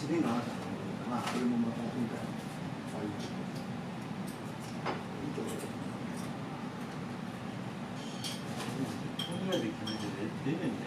試練があったので、まあ、それもまた今回、いいところで。こんなで決めて出ねえんだよ。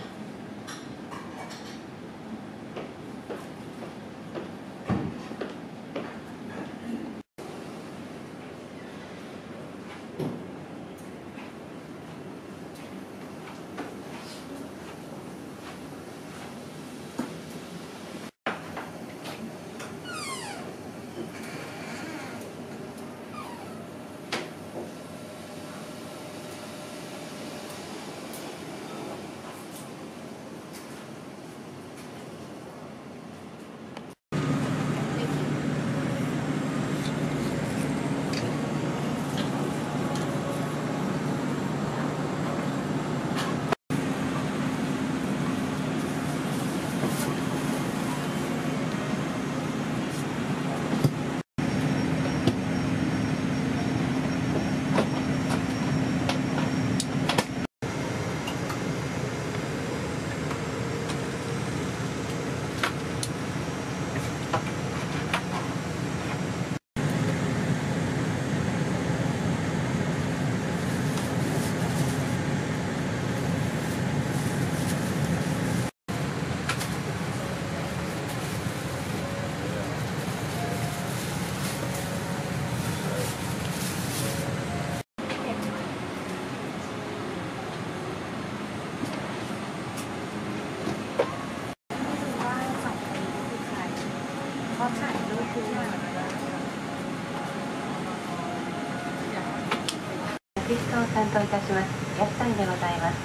アシストを担当いたします。安谷でございます。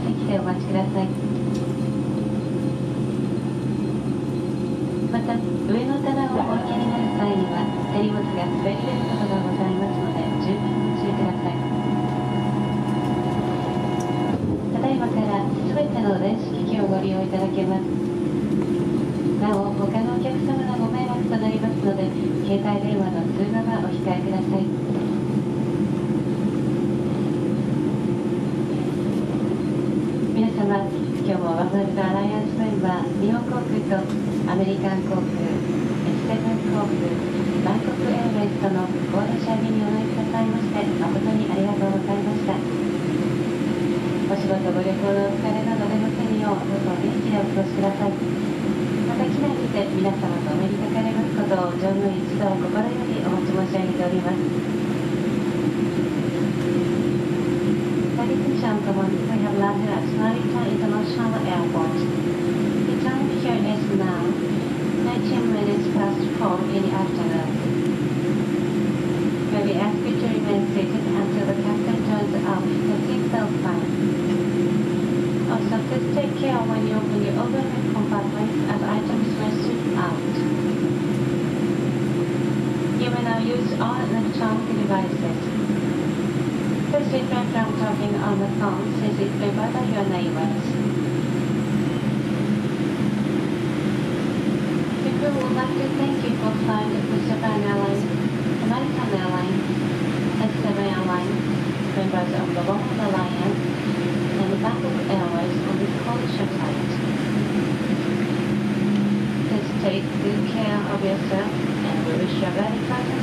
席でお待ちください。また、上の棚をお降りになる際には、手荷物が滑り出ることがございますので、十分ご注意ください。ただいまからすべての電子機器をご利用いただけます。なお、他のお客様のご迷惑となりますので、携帯電話の通話はお控えください。皆様、今日もワールドアライアンスメンバー、日本航空とアメリカン航空、S7 航空、バンコクエアウェイズとのゴール車便にお乗りくださいまして、誠にありがとうございました。お仕事ご旅行のお疲れなど出ませんよう、どうぞ元気でお過ごしください。また機内にて皆様とお目にかかれますことを乗務員一同心よりお待ち申し上げております。Ladies and gentlemen, we have landed at Narita International Airport. The time here is now 19 minutes past 4 in the afternoon. May we ask you to remain seated until the captain turns off the seatbelt sign. Also, please take care when you open the overhead compartments as items may slip out. You may now use all electronic devices. Please refrain from talking on the phone since it may bother your neighbors. The crew would like to thank you for flying with Japan Airlines, American Airlines, S7 Airlines, members of the World Alliance, and Bangkok Airways on this collision flight. Please take good care of yourself, and we wish you a very pleasant